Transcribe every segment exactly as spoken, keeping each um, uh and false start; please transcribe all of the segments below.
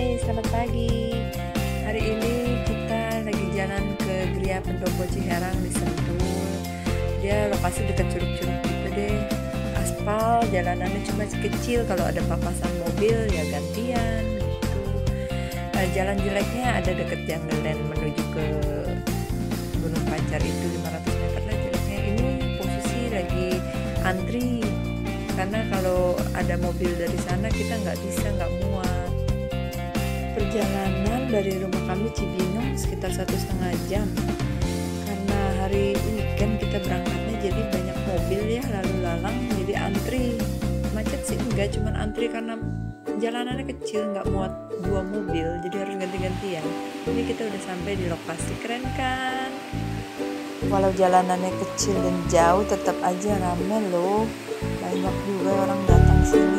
Hai, selamat pagi. Hari ini kita lagi jalan ke Gria Pendopo Ciherang di Sentul. Dia lokasi dekat curug-curug gitu deh. Aspal, jalanannya cuma kecil, kalau ada papasan mobil ya gantian gitu. Nah, jalan jeleknya ada dekat Jungle Land menuju ke Gunung Pancar itu lima ratus meter lah jeleknya. Ini posisi lagi antri karena kalau ada mobil dari sana kita nggak bisa, nggak muat. Perjalanan dari rumah kami Cibinong sekitar satu setengah jam karena hari weekend kita berangkatnya, jadi banyak mobil ya lalu lalang, jadi antri. Macet sih enggak, cuman antri karena jalanannya kecil nggak muat dua mobil, jadi harus ganti-gantian. Ini kita udah sampai di lokasi. Keren kan? Walau jalanannya kecil dan jauh tetap aja rame loh, banyak juga orang datang sini.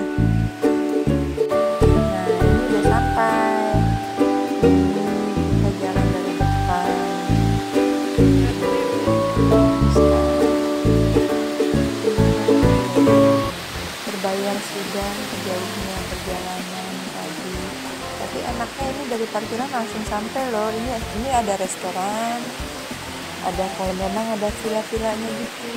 Nah, ini udah sampai. Kita jalan dari depan. Berbayar sudah sejauhnya perjalanan tadi. Tapi enaknya ini dari parkiran langsung sampai loh. Ini ini ada restoran, ada kolam renang, ada villa-villanya gitu.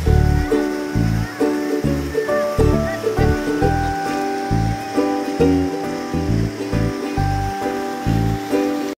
Thank you.